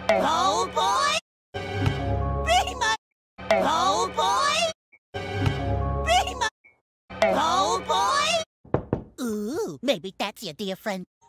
Oh boy! Be my... Oh boy! Be my... Oh boy! Ooh, maybe that's your dear friend.